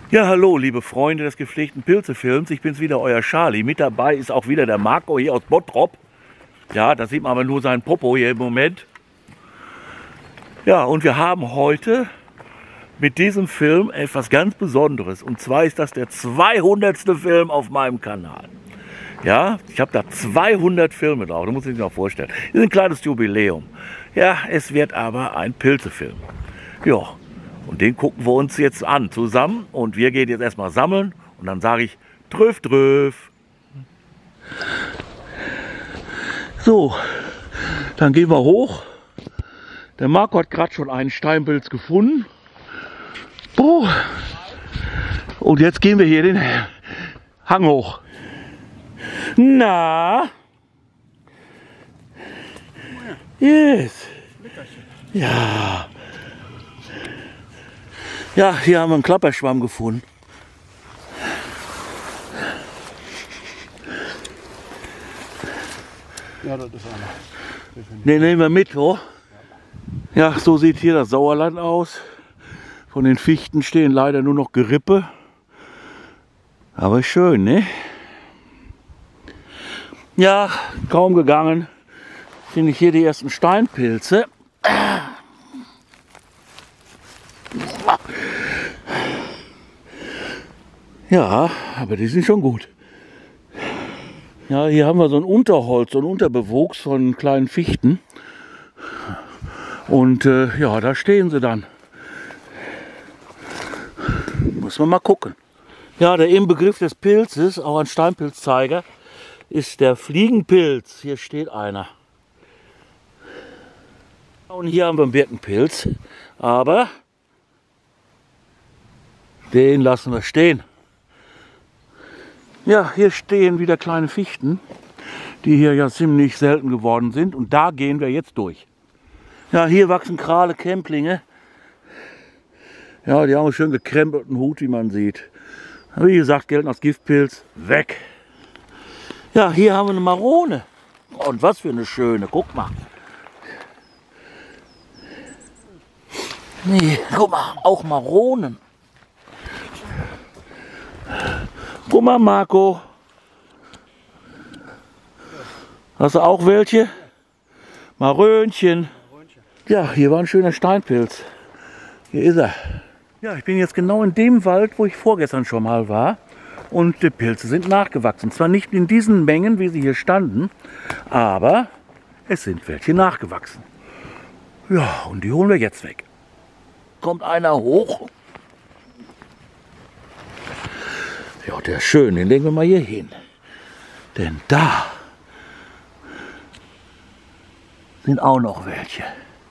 Ja, hallo, liebe Freunde des gepflegten Pilzefilms. Ich bin's wieder, euer Charlie. Mit dabei ist auch wieder der Marco hier aus Bottrop. Ja, da sieht man aber nur seinen Popo hier im Moment. Ja, und wir haben heute mit diesem Film etwas ganz Besonderes. Und zwar ist das der 200. Film auf meinem Kanal. Ja, ich habe da 200 Filme drauf, das muss ich sich noch vorstellen. Das ist ein kleines Jubiläum. Ja, es wird aber ein Pilzefilm. Ja. Und den gucken wir uns jetzt an zusammen und wir gehen jetzt erstmal sammeln und dann sage ich Tröf, Tröf. So, dann gehen wir hoch. Der Marco hat gerade schon einen Steinpilz gefunden. Oh. Und jetzt gehen wir hier den Hang hoch. Na? Yes. Ja. Ja, hier haben wir einen Klapperschwamm gefunden. Ja, das ist einer. Den nehmen wir mit, oh. Ja, so sieht hier das Sauerland aus. Von den Fichten stehen leider nur noch Gerippe. Aber schön, ne? Ja, kaum gegangen. Finde ich hier die ersten Steinpilze. Ja, aber die sind schon gut. Ja, hier haben wir so ein Unterholz, so ein Unterbewuchs von kleinen Fichten. Und ja, da stehen sie dann. Muss man mal gucken. Ja, der Inbegriff des Pilzes, auch ein Steinpilzzeiger, ist der Fliegenpilz. Hier steht einer. Und hier haben wir einen Birkenpilz. Aber den lassen wir stehen. Ja, hier stehen wieder kleine Fichten, die hier ja ziemlich selten geworden sind. Und da gehen wir jetzt durch. Ja, hier wachsen Krale Kämplinge. Ja, die haben einen schön gekrempelten Hut, wie man sieht. Wie gesagt, gelten als Giftpilz. Weg. Ja, hier haben wir eine Marone. Und was für eine schöne. Guck mal. Nee, guck mal, auch Maronen. Guck mal, Marco. Hast du auch welche? Marönchen. Ja, hier war ein schöner Steinpilz. Hier ist er. Ja, ich bin jetzt genau in dem Wald, wo ich vorgestern schon mal war. Und die Pilze sind nachgewachsen. Zwar nicht in diesen Mengen, wie sie hier standen, aber es sind welche nachgewachsen. Ja, und die holen wir jetzt weg. Kommt einer hoch. Ja, der ist schön, den legen wir mal hier hin. Denn da sind auch noch welche.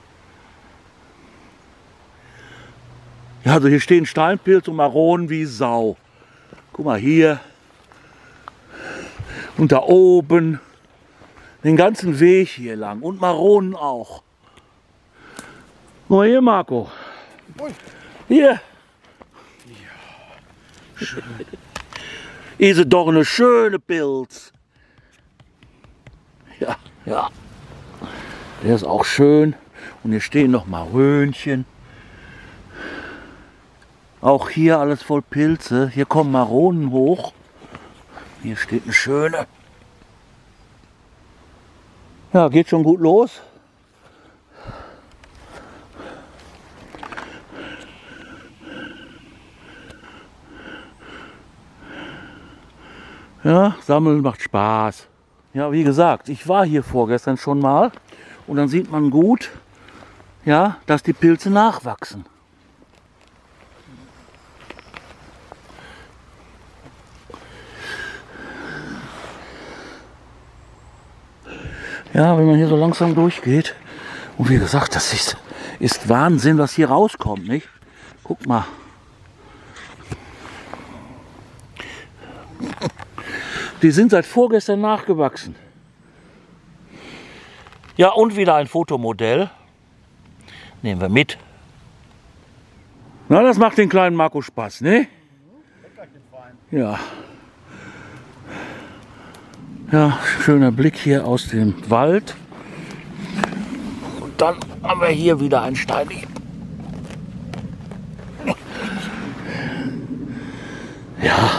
Ja, also hier stehen Steinpilz und Maronen wie Sau. Guck mal hier. Und da oben. Den ganzen Weg hier lang. Und Maronen auch. Guck mal hier, Marco. Hier. Ja. Schön. Ist doch eine schöne Pilz. Ja, ja. Der ist auch schön. Und hier stehen noch Marönchen. Auch hier alles voll Pilze. Hier kommen Maronen hoch. Hier steht eine schöne. Ja, geht schon gut los. Ja, sammeln macht Spaß. Ja, wie gesagt, ich war hier vorgestern schon mal und dann sieht man gut, ja, dass die Pilze nachwachsen. Ja, wenn man hier so langsam durchgeht und wie gesagt, das ist Wahnsinn, was hier rauskommt, nicht? Guck mal. Die sind seit vorgestern nachgewachsen. Ja, und wieder ein Fotomodell. Nehmen wir mit. Na, das macht den kleinen Marco Spaß, ne? Ja. Ja, schöner Blick hier aus dem Wald. Und dann haben wir hier wieder ein Stein.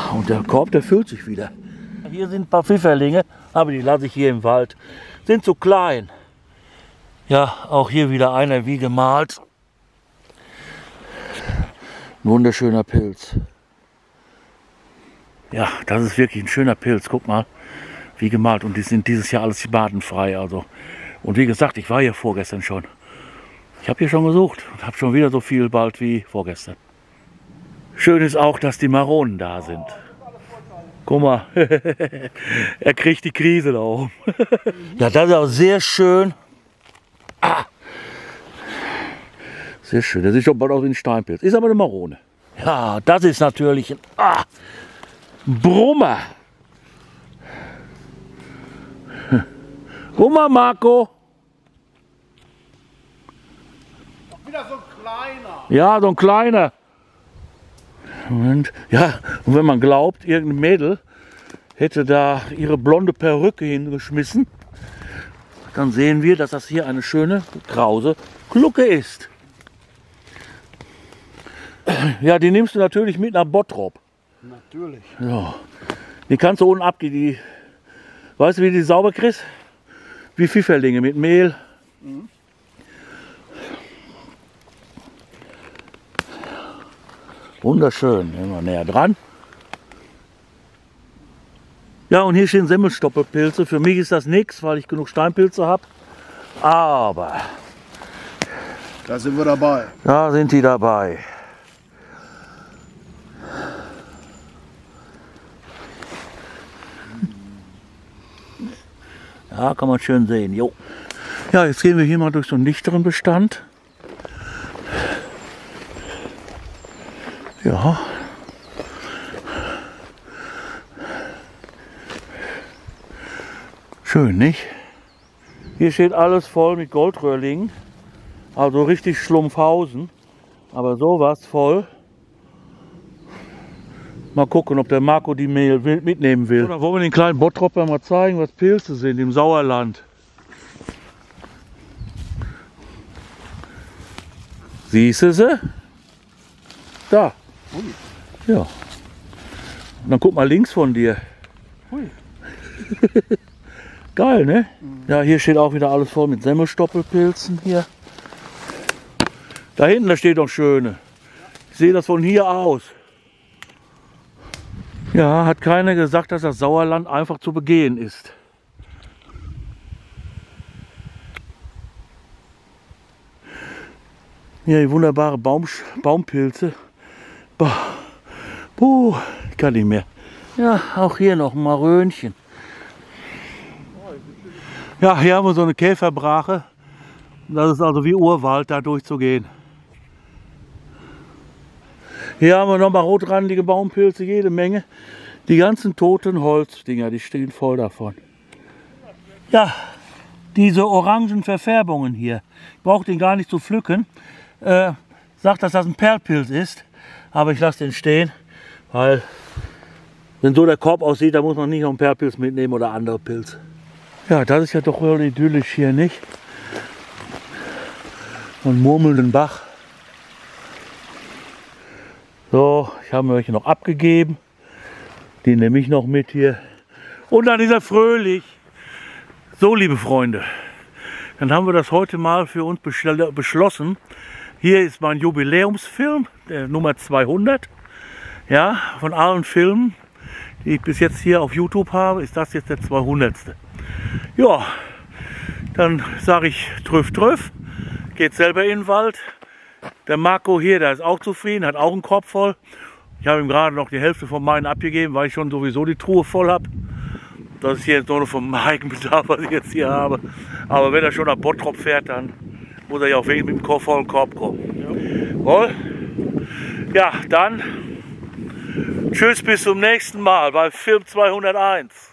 Und der Korb, der füllt sich wieder. Hier sind ein paar Pfifferlinge, aber die lasse ich hier im Wald. Sind zu klein. Ja, auch hier wieder einer wie gemalt. Ein wunderschöner Pilz. Ja, das ist wirklich ein schöner Pilz. Guck mal, wie gemalt. Und die sind dieses Jahr alles badenfrei. Also. Und wie gesagt, ich war hier vorgestern schon. Ich habe hier schon gesucht und habe schon wieder so viel bald wie vorgestern. Schön ist auch, dass die Maronen da sind. Guck mal, er kriegt die Krise da oben. Ja, das ist auch sehr schön. Ah. Sehr schön, das sieht schon bald aus wie ein Steinpilz. Ist aber eine Marone. Ja, das ist natürlich ein Brummer. Guck mal, Marco. Wieder so ein kleiner. Ja, so ein kleiner. Moment. Ja, und wenn man glaubt, irgendein Mädel hätte da ihre blonde Perücke hingeschmissen, dann sehen wir, dass das hier eine schöne, krause Glucke ist. Ja, die nimmst du natürlich mit nach Bottrop. Natürlich. Ja. Die kannst du unten abgehen. Die, weißt du, wie die sauber kriegst? Wie Pfifferlinge mit Mehl. Mhm. Wunderschön. Gehen wir näher dran. Ja, und hier stehen Semmelstoppelpilze. Für mich ist das nichts, weil ich genug Steinpilze habe. Aber Da sind wir dabei. da sind die dabei. Ja, kann man schön sehen. Jo. Ja, jetzt gehen wir hier mal durch so einen dichteren Bestand. Ja. Schön, nicht? Hier steht alles voll mit Goldröhrlingen. Also richtig Schlumpfhausen. Aber sowas voll. Mal gucken, ob der Marco die Mehl mitnehmen will. Oder wollen wir den kleinen Bottropper mal zeigen, was Pilze sind im Sauerland. Siehst du sie? Da. Ui. Ja. Und dann guck mal links von dir. Ui. Geil, ne? Mhm. Ja, hier steht auch wieder alles voll mit Semmelstoppelpilzen hier. Da hinten, da steht noch schöne. Ich sehe das von hier aus. Ja, hat keiner gesagt, dass das Sauerland einfach zu begehen ist. Hier die wunderbare Baumpilze. Boah, ich kann nicht mehr. Ja, auch hier noch ein Marönchen. Ja, hier haben wir so eine Käferbrache. Das ist also wie Urwald, da durchzugehen. Hier haben wir noch mal rotrandige Baumpilze, jede Menge. Die ganzen toten Holzdinger, die stehen voll davon. Ja, diese orangen Verfärbungen hier. Ich brauche den gar nicht zu pflücken. Sagt, dass das ein Perlpilz ist. Aber ich lasse den stehen, weil wenn so der Korb aussieht, da muss man nicht noch einen Perlpilz mitnehmen oder andere Pilze. Ja, das ist ja doch wohl idyllisch hier, nicht? Und murmelnden Bach. So, ich habe mir welche noch abgegeben. Die nehme ich noch mit hier. Und dann ist er fröhlich. So, liebe Freunde, dann haben wir das heute mal für uns beschlossen. Hier ist mein Jubiläumsfilm, der Nummer 200. Ja, von allen Filmen, die ich bis jetzt hier auf YouTube habe, ist das jetzt der 200. Ja, dann sage ich trüff, trüff. Geht selber in den Wald. Der Marco hier, der ist auch zufrieden, hat auch einen Korb voll. Ich habe ihm gerade noch die Hälfte von meinen abgegeben, weil ich schon sowieso die Truhe voll habe. Das ist hier jetzt nur noch vom Eigenbedarf, was ich jetzt hier habe. Aber wenn er schon nach Bottrop fährt, dann muss er ja auch mit dem vollen Korb kommen. Ja. Ja, dann tschüss, bis zum nächsten Mal bei Film 201.